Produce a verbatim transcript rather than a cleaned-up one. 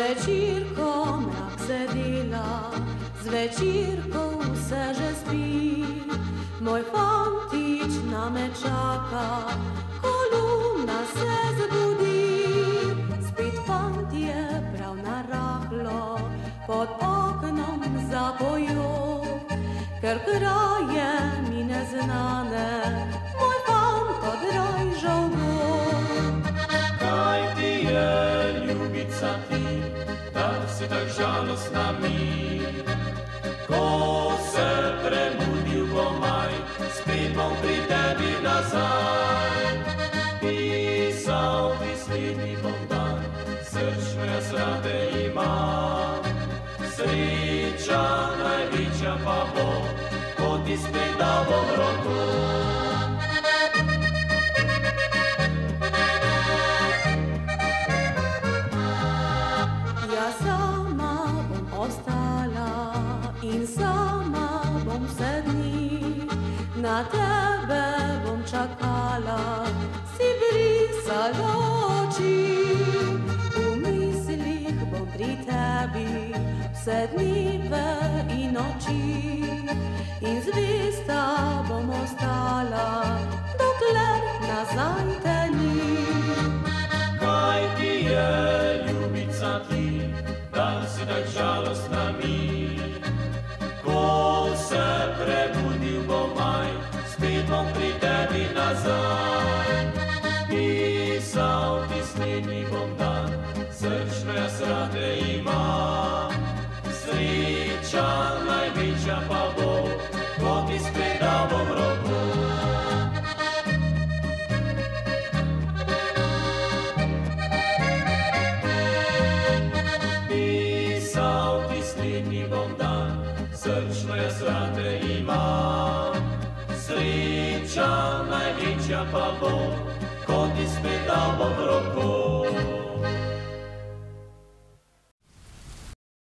večírko mrak sedela, z večírkou se že spí. Moj fantič na me čaka, kolumna se zbudí. Spit fant je prav narahlo, pod oknom zapojo, ker kraje mi neznane, moj fant od raj žalbo. Kaj ti je, ljubica ti, da si tak žalostna mi? Ko se prebudil bomaj, spet bom pri tebi nazaj. Pisal ti slednji bom dan, srčno jaz rade imam. Sreča največja pa bo, ko ti spet dal bom roko. Ja sama bom ostala in sama bom vse dni, na tebe bom čakala, si brisala oči. V mislih bom pri tebi vse dnive in noči, in zvesta bom ostala, dokler nazaj te ni. Kaj ti je, ljubica ti, da si tak žalostna mi? Ko se prebudil bomaj, spet bom pri tebi nazaj. Pisal ti slednji bom dan, srčno jaz rade imam. Sreča največja pa bo, ko ti spet dal bom roko. Pisal ti slednji bom dan, srčno jaz rade imam. Sreča največja pa bo, ko ti spet dal bom roko.